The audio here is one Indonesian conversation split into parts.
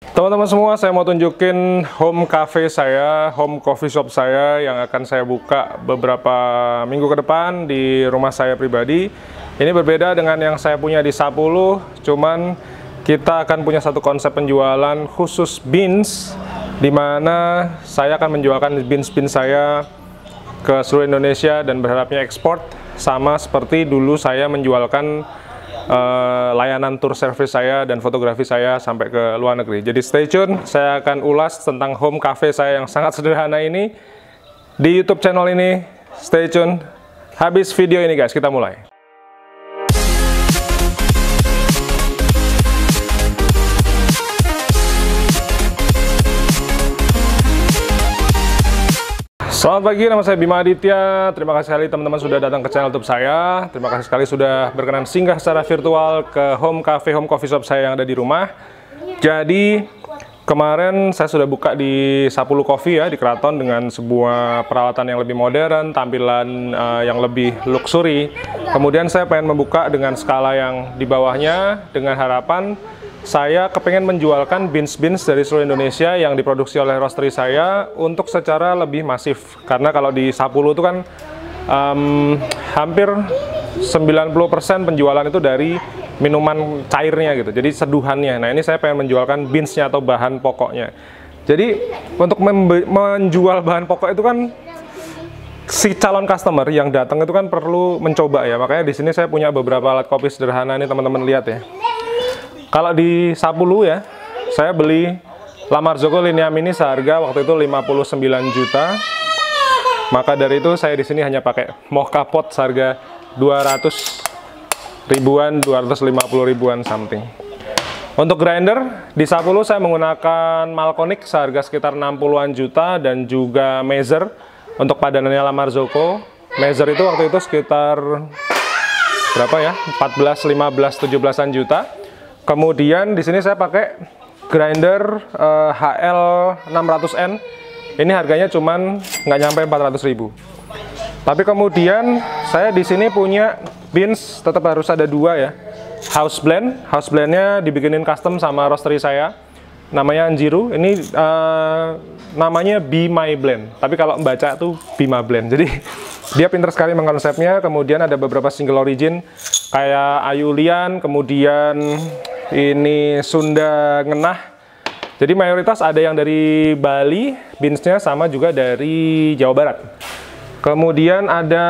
Teman-teman semua, saya mau tunjukin home cafe saya, home coffee shop saya yang akan saya buka beberapa minggu ke depan di rumah saya pribadi. Ini berbeda dengan yang saya punya di Sapuluh, cuman kita akan punya satu konsep penjualan khusus beans, di mana saya akan menjualkan beans-beans saya ke seluruh Indonesia dan berharapnya ekspor, sama seperti dulu saya menjualkan layanan tour service saya dan fotografi saya sampai ke luar negeri. Jadi stay tune, saya akan ulas tentang home cafe saya yang sangat sederhana ini di YouTube channel ini. Stay tune. Habis video ini guys, kita mulai. Selamat pagi, nama saya Bima Aditya. Terima kasih sekali teman-teman sudah datang ke channel YouTube saya. Terima kasih sekali sudah berkenan singgah secara virtual ke home cafe, home coffee shop saya yang ada di rumah. Jadi kemarin saya sudah buka di Sapuluh Coffee ya, di Keraton, dengan sebuah peralatan yang lebih modern, tampilan yang lebih luxury. Kemudian saya pengen membuka dengan skala yang di bawahnya, dengan harapan saya kepengen menjualkan beans-beans dari seluruh Indonesia yang diproduksi oleh roastery saya untuk secara lebih masif. Karena kalau di Sapuluh itu kan hampir 90% penjualan itu dari minuman cairnya gitu, jadi seduhannya. Nah ini saya pengen menjualkan beansnya atau bahan pokoknya. Jadi untuk menjual bahan pokok itu kan si calon customer yang datang itu kan perlu mencoba ya. Makanya di sini saya punya beberapa alat kopi sederhana nih, teman-teman lihat ya. Kalau di Sapuluh ya, saya beli La Marzocco Linea Mini seharga waktu itu 59 juta. Maka dari itu saya di sini hanya pakai mocha pot seharga 200 ribuan, 250 ribuan something. Untuk grinder di Sapuluh saya menggunakan Malconic seharga sekitar 60-an juta, dan juga Mazer untuk padanannya La Marzocco. Mazer itu waktu itu sekitar berapa ya? 14, 15, 17-an juta. Kemudian di sini saya pakai grinder HL 600N. Ini harganya cuman nggak nyampe 400.000. Tapi kemudian saya di sini punya beans, tetap harus ada dua ya. House blend. House blendnya dibikinin custom sama roastery saya. Namanya Anjiru. Ini namanya Be My Blend. Tapi kalau membaca tuh Bima Blend. Jadi dia pinter sekali mengkonsepnya. Kemudian ada beberapa single origin kayak Ayulian, kemudian ini Sunda Ngenah. Jadi mayoritas ada yang dari Bali beansnya, sama juga dari Jawa Barat. Kemudian ada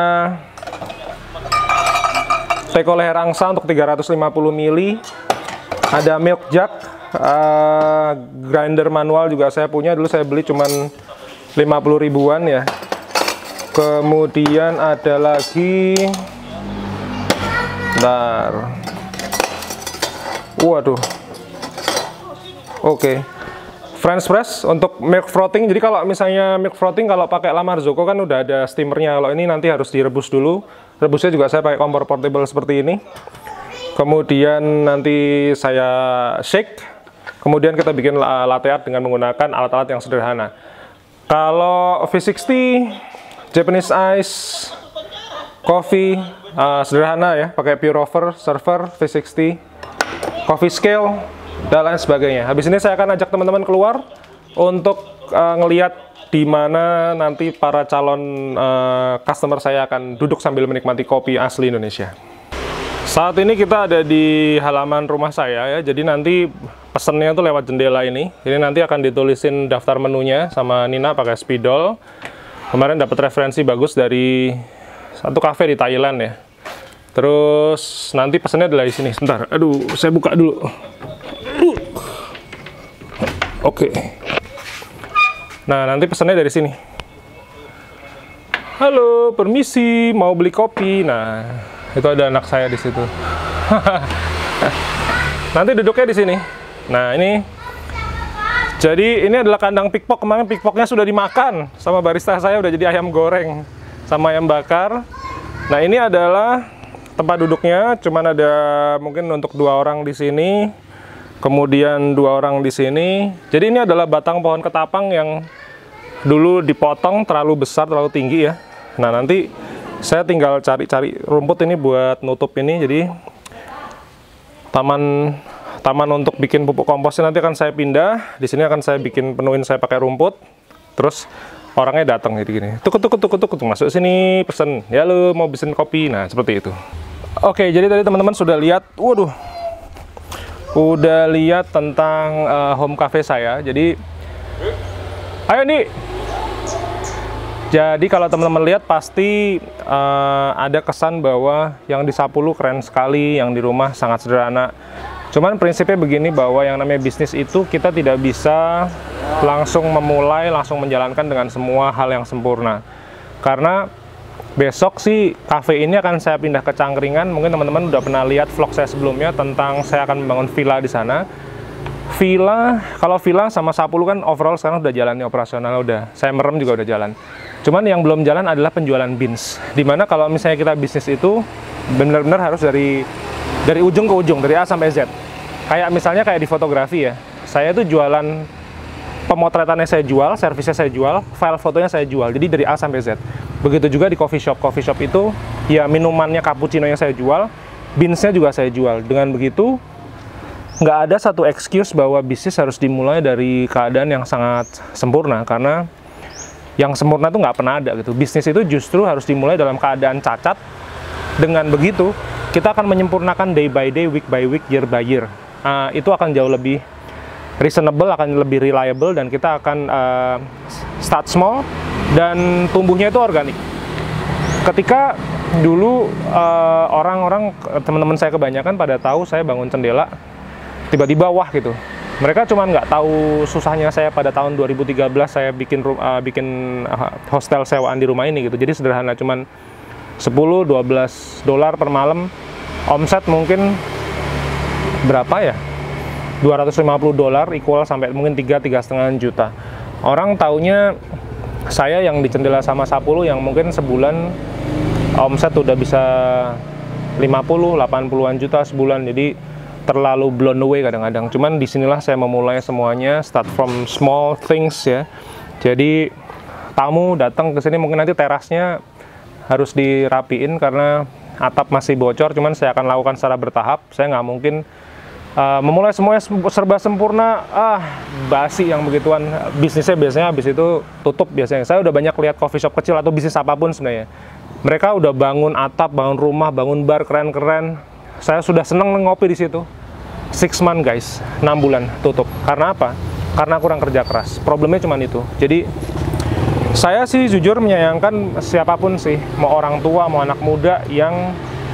teko leher angsa untuk 350 ml. Ada milk jug, grinder manual juga saya punya. Dulu saya beli cuman 50 ribuan ya. Kemudian ada lagi, bentar. Waduh. Oke. French press untuk milk frothing. Jadi kalau misalnya milk frothing kalau pakai La Marzocco kan udah ada steamernya. Kalau ini nanti harus direbus dulu. Rebusnya juga saya pakai kompor portable seperti ini. Kemudian nanti saya shake. Kemudian kita bikin latte art dengan menggunakan alat-alat yang sederhana. Kalau V60 Japanese Ice Coffee sederhana ya, pakai pour over, server, V60, coffee scale, dan lain sebagainya. Habis ini saya akan ajak teman-teman keluar untuk ngeliat di mana nanti para calon customer saya akan duduk sambil menikmati kopi asli Indonesia. Saat ini kita ada di halaman rumah saya ya, jadi nanti pesennya tuh lewat jendela ini. Ini nanti akan ditulisin daftar menunya sama Nina pakai spidol. Kemarin dapat referensi bagus dari satu cafe di Thailand ya. Terus nanti pesannya adalah di sini. Sebentar, aduh, saya buka dulu. Oke. Nah, nanti pesannya dari sini. Halo, permisi, mau beli kopi. Nah, itu ada anak saya di situ. Nanti duduknya di sini. Nah, ini. Jadi ini adalah kandang pickpock. Kemarin pickpocknya sudah dimakan sama barista saya, udah jadi ayam goreng sama ayam bakar. Nah, ini adalah tempat duduknya, cuman ada mungkin untuk 2 orang di sini, kemudian 2 orang di sini. Jadi ini adalah batang pohon ketapang yang dulu dipotong terlalu besar, terlalu tinggi ya. Nah nanti saya tinggal cari-cari rumput ini buat nutup ini. Jadi taman taman untuk bikin pupuk komposnya nanti akan saya pindah. Di sini akan saya bikin penuhin saya pakai rumput. Terus orangnya datang jadi gini. Tuk masuk sini pesen. Ya lu mau pesen kopi. Nah, seperti itu. Oke, jadi tadi teman-teman sudah lihat, waduh. Udah lihat tentang home cafe saya. Jadi ayo nih. Jadi kalau teman-teman lihat pasti ada kesan bahwa yang di Sapulu keren sekali, yang di rumah sangat sederhana. Cuman prinsipnya begini, bahwa yang namanya bisnis itu kita tidak bisa langsung memulai, langsung menjalankan dengan semua hal yang sempurna. Karena besok sih cafe ini akan saya pindah ke Cangkringan. Mungkin teman-teman udah pernah lihat vlog saya sebelumnya tentang saya akan membangun villa di sana. Villa, kalau villa sama Sapulu kan overall sekarang udah jalannya operasional, udah saya merem juga udah jalan. Cuman yang belum jalan adalah penjualan beans. Dimana kalau misalnya kita bisnis itu benar-benar harus dari ujung ke ujung, dari A sampai Z. Kayak misalnya kayak di fotografi ya, saya tuh jualan, pemotretannya saya jual, servisnya saya jual, file fotonya saya jual. Jadi dari A sampai Z. Begitu juga di coffee shop. Coffee shop itu ya minumannya cappuccino yang saya jual, beansnya juga saya jual. Dengan begitu nggak ada satu excuse bahwa bisnis harus dimulai dari keadaan yang sangat sempurna, karena yang sempurna itu nggak pernah ada gitu. Bisnis itu justru harus dimulai dalam keadaan cacat. Dengan begitu kita akan menyempurnakan day by day, week by week, year by year. Itu akan jauh lebih reasonable, akan lebih reliable, dan kita akan start small dan tumbuhnya itu organik. Ketika dulu orang-orang, teman-teman saya kebanyakan pada tahu saya bangun Cendela, tiba-tiba wah gitu. Mereka cuma nggak tahu susahnya saya pada tahun 2013 saya bikin hostel sewaan di rumah ini gitu. Jadi sederhana, cuman 10-12 dolar per malam, omset mungkin berapa ya? 250 dolar equal sampai mungkin 3-3,5 juta. Orang taunya saya yang di Cendela sama Sapulu yang mungkin sebulan omset udah bisa 50-80an juta sebulan. Jadi terlalu blown away kadang-kadang. Cuman disinilah saya memulai semuanya, start from small things ya. Jadi tamu datang ke sini mungkin nanti terasnya harus dirapiin karena atap masih bocor. Cuman saya akan lakukan secara bertahap. Saya nggak mungkin memulai semuanya serba sempurna. Basi yang begituan. Bisnisnya biasanya habis itu tutup biasanya. Saya udah banyak lihat coffee shop kecil atau bisnis apapun sebenarnya. Mereka udah bangun atap, bangun rumah, bangun bar keren-keren. Saya sudah seneng ngopi di situ. 6 months guys, 6 bulan tutup. Karena apa? Karena kurang kerja keras. Problemnya cuma itu. Jadi saya sih jujur menyayangkan siapapun sih, mau orang tua, mau anak muda yang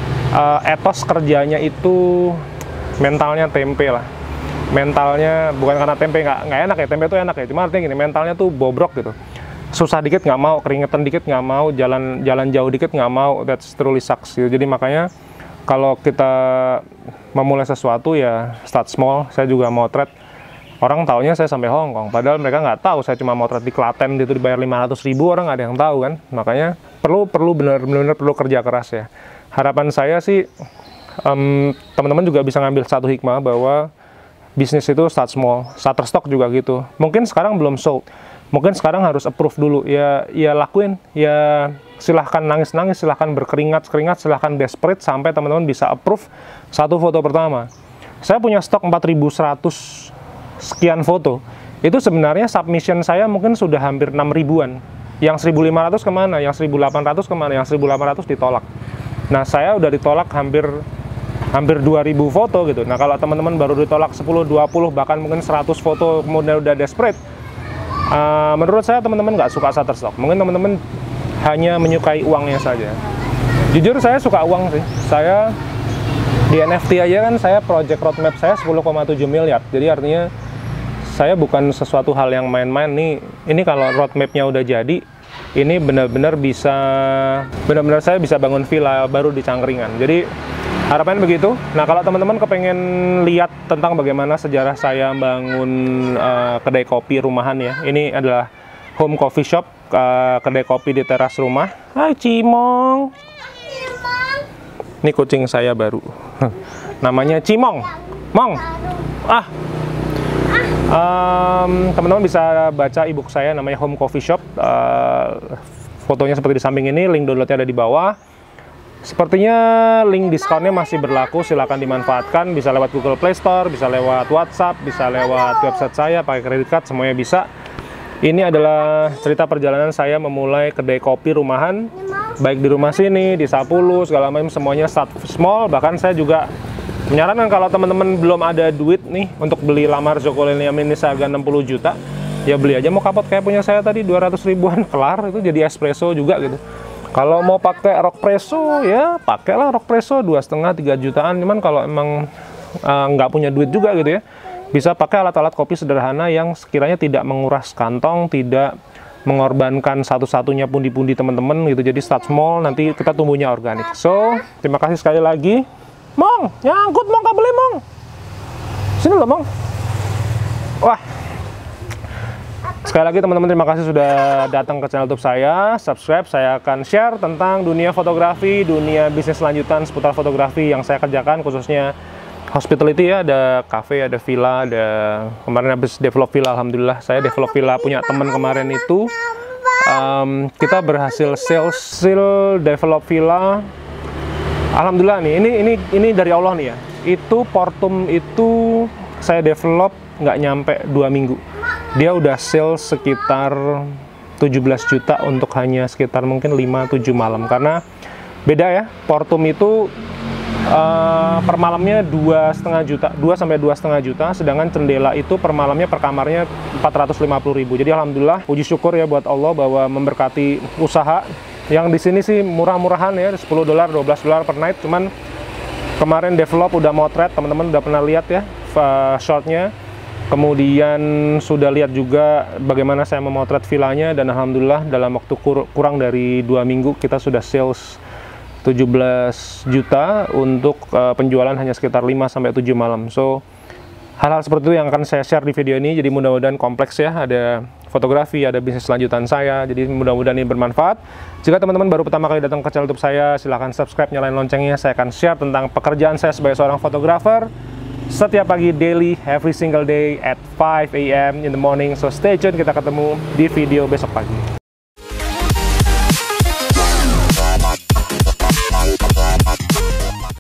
etos kerjanya itu mentalnya tempe lah. Mentalnya bukan karena tempe nggak enak ya, tempe itu enak ya. Cuma artinya gini, mentalnya tuh bobrok gitu. Susah dikit nggak mau, keringetan dikit nggak mau, jalan jauh dikit nggak mau. That's truly sucks gitu. Jadi makanya kalau kita memulai sesuatu ya start small. Saya juga motret, orang taunya saya sampai Hong Kong, padahal mereka nggak tahu saya cuma motret di Klaten itu dibayar 500.000, orang nggak ada yang tahu kan. Makanya perlu benar-benar perlu kerja keras ya. Harapan saya sih teman-teman juga bisa ngambil satu hikmah bahwa bisnis itu start small. Shutterstock juga gitu. Mungkin sekarang belum sold, mungkin sekarang harus approve dulu. Ya lakuin, ya silahkan nangis-nangis, silahkan berkeringat-keringat, silahkan desperate sampai teman-teman bisa approve satu foto pertama. Saya punya stok 4.100 sekian foto. Itu sebenarnya submission saya mungkin sudah hampir 6.000-an. Yang 1.500 kemana? Yang 1.800 kemana? Yang 1.800 ditolak. Nah, saya udah ditolak hampir 2.000 foto gitu. Nah, kalau teman-teman baru ditolak 10, 20, bahkan mungkin 100 foto kemudian udah desperate, menurut saya teman-teman nggak suka Shutterstock. Mungkin teman-teman hanya menyukai uangnya saja. Jujur saya suka uang sih. Saya di NFT aja kan, saya project roadmap saya 10,7 miliar. Jadi artinya saya bukan sesuatu hal yang main-main nih. Ini kalau roadmapnya udah jadi, ini benar-benar saya bisa bangun villa baru di Cangkringan. Jadi harapan begitu. Nah, kalau teman-teman kepengen lihat tentang bagaimana sejarah saya bangun kedai kopi rumahan ya, ini adalah home coffee shop, kedai kopi di teras rumah. Hai Cimong. Ini kucing saya baru. Namanya Cimong. Mong. Teman-teman bisa baca ebook saya namanya Home Coffee Shop. Fotonya seperti di samping ini, link downloadnya ada di bawah. Sepertinya link diskonnya masih berlaku, silahkan dimanfaatkan. Bisa lewat Google Play Store, bisa lewat WhatsApp, bisa lewat website saya, pakai kredit card, semuanya bisa. Ini adalah cerita perjalanan saya memulai kedai kopi rumahan, baik di rumah sini, di Sapulu, segala macam, semuanya start small. Bahkan saya juga menyarankan kalau teman-teman belum ada duit nih untuk beli lamar Zokolinium ini seharga 60 juta, ya beli aja mau kapot kayak punya saya tadi, 200 ribuan, kelar, itu jadi espresso juga gitu. Kalau mau pakai Rockpresso, ya pakailah Rockpresso 2,5-3 jutaan. Cuman kalau emang nggak punya duit juga gitu ya, bisa pakai alat-alat kopi sederhana yang sekiranya tidak menguras kantong, tidak mengorbankan satu-satunya pundi-pundi teman-teman gitu. Jadi start small, nanti kita tumbuhnya organik. So, terima kasih sekali lagi. Mong, nyangkut Mong, kabelnya Mong. Sini loh Mong. Wah. Sekali lagi teman-teman, terima kasih sudah datang ke channel YouTube saya. Subscribe, saya akan share tentang dunia fotografi, dunia bisnis lanjutan seputar fotografi yang saya kerjakan, khususnya hospitality ya. Ada cafe, ada villa, ada kemarin habis develop villa, alhamdulillah. Saya develop villa punya teman kemarin itu. Kita berhasil sales develop villa. Alhamdulillah nih, ini dari Allah nih ya. Itu Portum itu saya develop nggak nyampe 2 minggu. Dia udah sales sekitar 17 juta untuk hanya sekitar mungkin 5-7 malam. Karena beda ya, Portum itu per malamnya 2,5 juta, 2-2,5 juta, sedangkan Cendela itu per malamnya per kamarnya 450.000. Jadi alhamdulillah, puji syukur ya buat Allah bahwa memberkati usaha. Yang di sini sih murah-murahan ya, $10, $12 per night. Cuman kemarin develop udah motret, teman-teman udah pernah lihat ya shotnya. Kemudian sudah lihat juga bagaimana saya memotret villanya, dan alhamdulillah dalam waktu kurang dari 2 minggu kita sudah sales 17 juta untuk penjualan hanya sekitar 5-7 malam. So hal-hal seperti itu yang akan saya share di video ini. Jadi mudah-mudahan kompleks ya, ada fotografi, ada bisnis lanjutan saya. Jadi mudah-mudahan ini bermanfaat. Jika teman-teman baru pertama kali datang ke channel YouTube saya, silahkan subscribe, nyalain loncengnya. Saya akan share tentang pekerjaan saya sebagai seorang fotografer setiap pagi, daily, every single day at 5 AM in the morning. So stay tune, kita ketemu di video besok pagi.